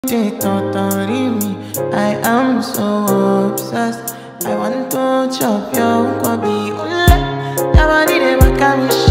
They totally me. I am so obsessed. I want to chop your kwabi. Ule, your body they make me